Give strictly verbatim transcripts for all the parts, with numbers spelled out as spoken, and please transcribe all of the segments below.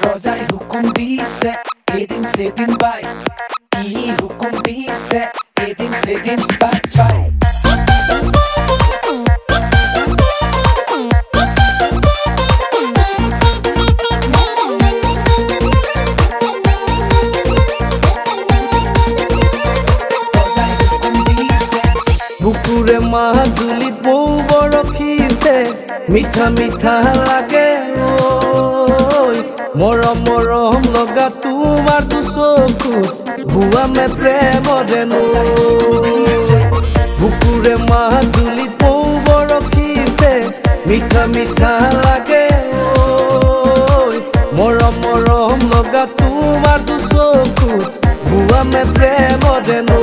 Rojai hukum dice, edin sedin bay. I hukum dice, edin sedin bay bay. बुकुरे माजुलित बौ बरखिसे मिठा मिठा लागे ओय मरम मरम लगा तुमार दु चकुत भुआ में प्रेम देनो बुकुरे माजुलित बौ बरखिसे मिठा मिठा लागे ओय मरम मरम लगा तुमार दु चकुत भुआ में प्रेम देनो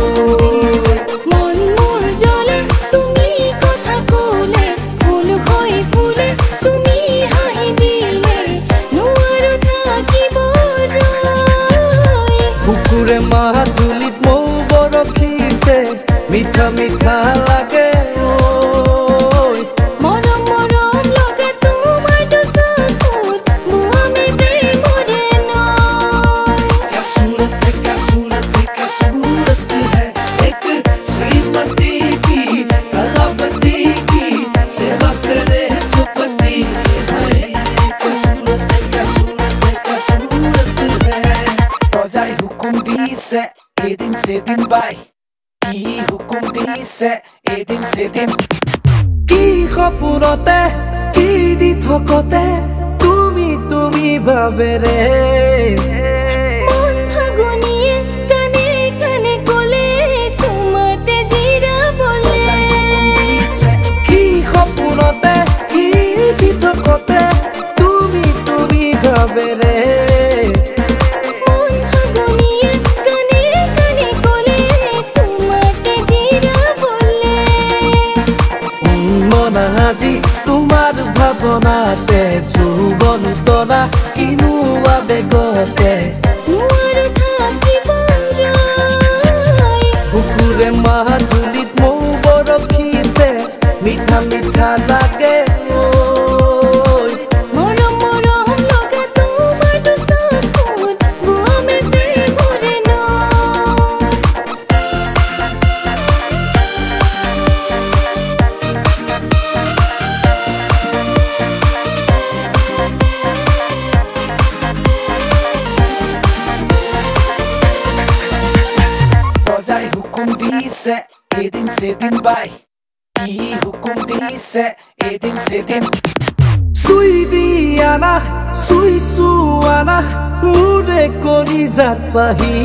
बुकुरे माजुलित बौ बरखिसे मिठा मिठा लागे ओय मरम मरम लगे तुमार दु चकुत भुआ में प्रेम देनो क्या सूरत है, क्या सूरत है, क्या सूरत है एक श्रीमती की कलावती की सेवा करे जो पति है। क्या सूरत है, क्या सूरत है, क्या सूरत है। Rojai hukum dice, edin sedin bay. I hukum dice, edin sedin. কি খপুরতে কি দি থকতে তুমি তুমি ভাবে রে মন ফাগুনিয়ে কানে কানে কোলে তোমাতে জিরা বলে কি খপুরতে কি দি থকতে তুমি তুমি ভাবে রে মন ফাগুনিয়ে কানে কানে কোলে তোমাতে জিরা বলে মনাজি তোমার ভাবনাতে যৌবন তরা কিনু আবেগতে নুয়ারো থাকিব রয় বুকুরে মাजुলিত বৌ বরখিছে মিঠা মিঠা লাগে ওই মরম মরম লগে তোমার দু চকুত ভুয়া में प्रेम देनो Rojai hukum dice, edin sedin bay. I hukum dice, edin sedin. সুই দিয়ানা সুই সুয়ানা মুরে করি যাত পাহি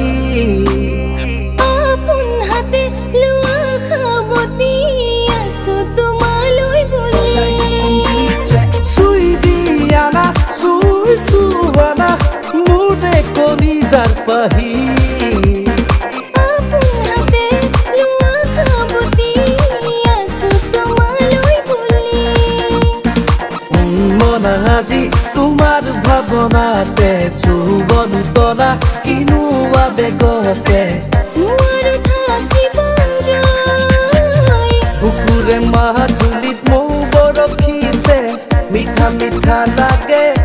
আপন হাতে লোৱা খাবতি আছো তোমালৈ বলি সুই দিয়ানা সুই সুয়ানা মুরে করি যাত পাহি আপন হাতে লোৱা খাবতি আছো তোমালৈ বলি মনাজি তোমার ভাবনাতে যৌবন তরা কিনু আবেগতে নুয়ারো থাকিব রয় বুকুরে মাजुলিত বৌ বরখিছে মিঠা মিঠা লাগে